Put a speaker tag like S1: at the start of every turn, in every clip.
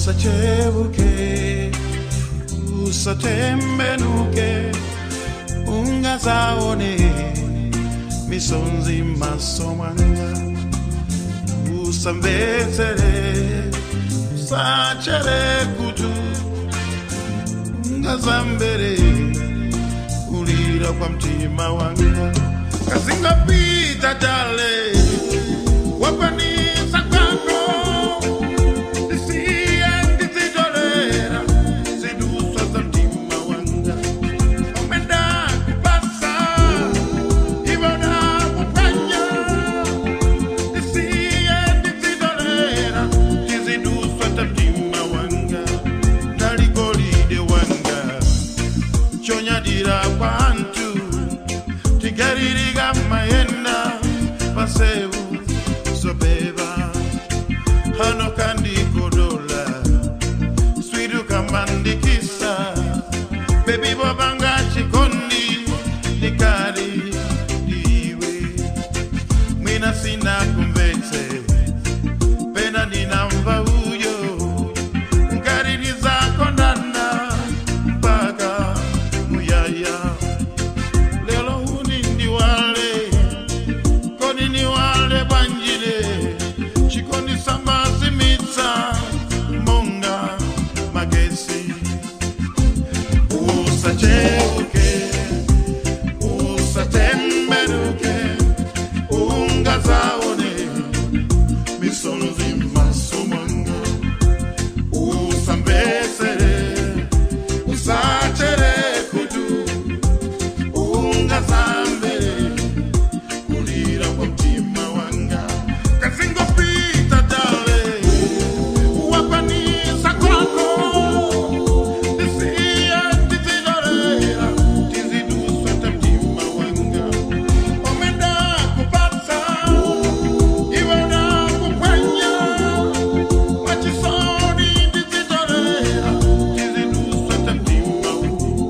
S1: usachebuke usatembenuke ungazaone misonzi masomanga usambetsere usachere kutu ungazambere ulira kwa mtima wanga kasingapita dale wapanisa kwako nisiye ndizidolera ziduswa za mtima wanga omenda kupasa ivona kupanya nisiye ndizidolera ziduswa za mtima wanga naligolide wanga chonyadira kwantu tigaririga mayenda pasebu sobeba hano kandi kodola swidu kamandikisa baby bobanga chikondi nikari diwe mwina sina kumvetse pena ninamba uyo ngaririza kondana mpaka muyaya lelo huni ndiwale koni niwale banjile chikondi samba simitsa monga magesi usachebuke usatembenuke ungazaone misonzi masomanga usambesere usachere kutu ungazambere kulira kwa mtima wanga kasingopita dale wapanisa kwako nisiye ndizidolera tiziduswa ta mtima wanga omenda kupata ivona kupanya wachisoni ndizidolera tiziduswa ta mtima wanga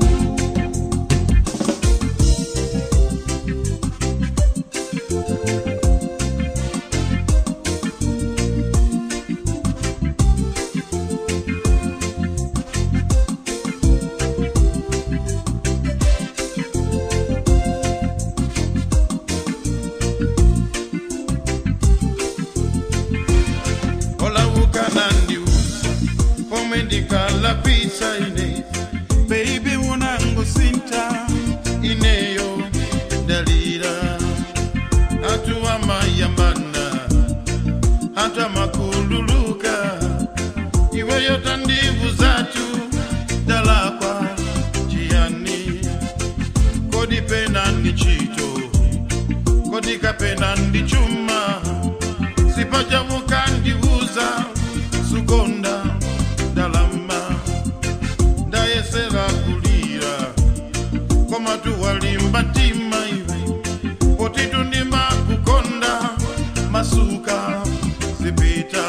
S1: Ola ukanandi pomendika la pizza ine baby unango sinta ineyo dalira atuwa mayambana hata makululuka iwe yota ndivu zatu dalakwa jiani kodi pena ndi chito kodi kapena ndi chuma sipajamuka ndivuza sukonda dalama ndayesera kulira koma tuwalimba tima iwe potitu ndima kukonda masuka zipita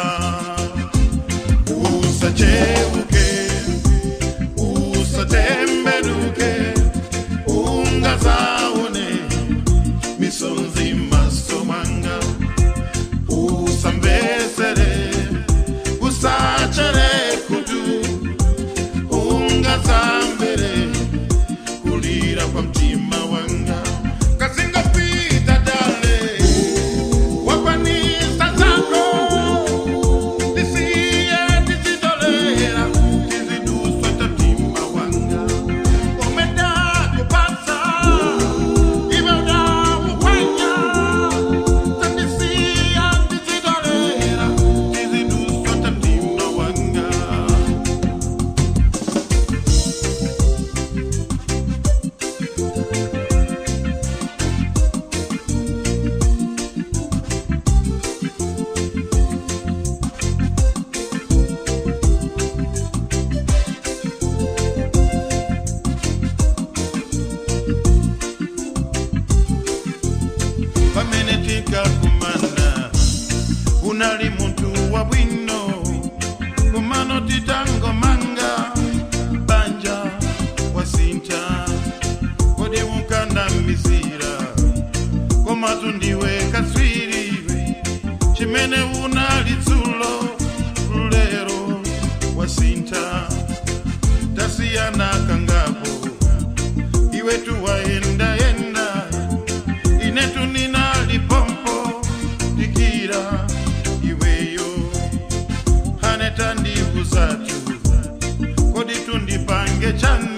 S1: usachebuke usatembenuke ungazaone misonzi masomanga usambesere usachere kutu ungazambere kulira kwa mtima wanga kasingapita dale wapanisa zako nisiye ndizidolera tiziduswa ta mtima wanga omenda kupasa ivona kupanya tandisiye ndizidolera tiziduswa ta mtima wanga pamenetika kumana unali muntu wa bwino kumano titango manga banja wasinta kodi ukanda misira komatu ndiwe kaswiri chimene unali tsulo lero twasiyana kangapo iwe tuwaenda enda inetu ninalipompo dikira iweyo haneta ndivu zatu kodi tundipange chani